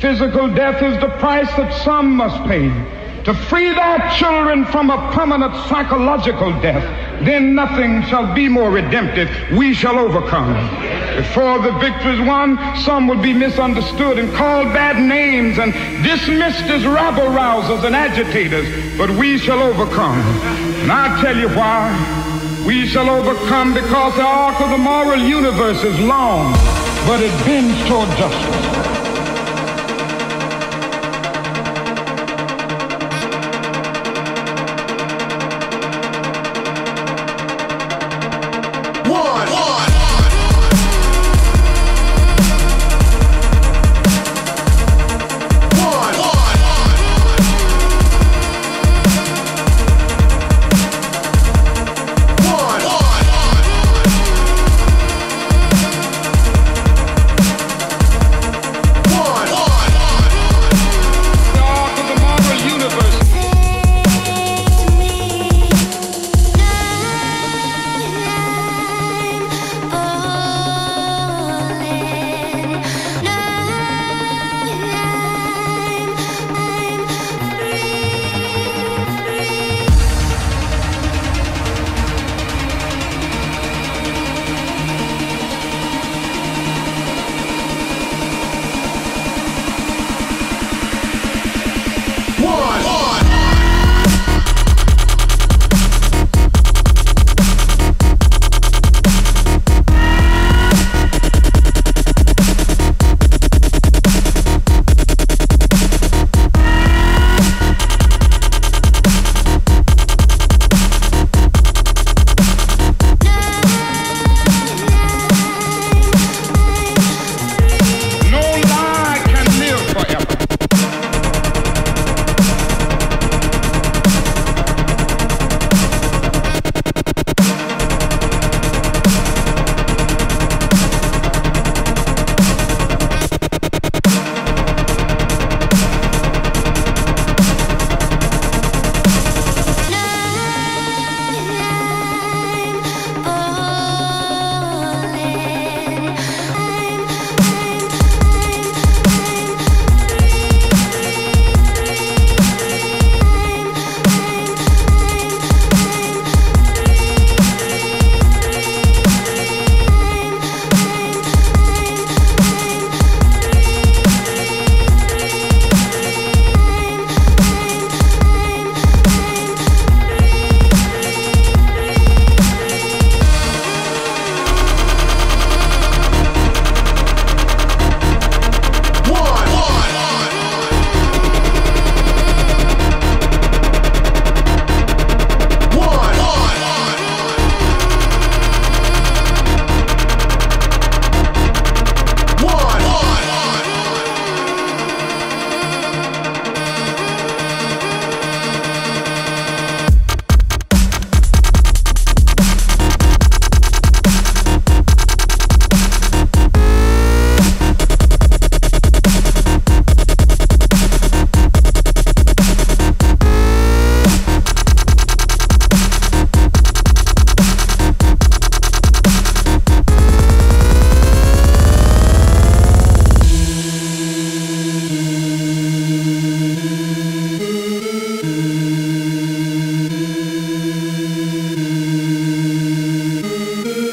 Physical death is the price that some must pay to free their children from a permanent psychological death. Then nothing shall be more redemptive. We shall overcome. Before the victory is won, some will be misunderstood and called bad names and dismissed as rabble-rousers and agitators. But we shall overcome. And I'll tell you why. We shall overcome because the arc of the moral universe is long, but it bends toward justice.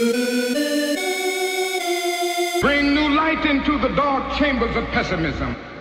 Bring new light into the dark chambers of pessimism.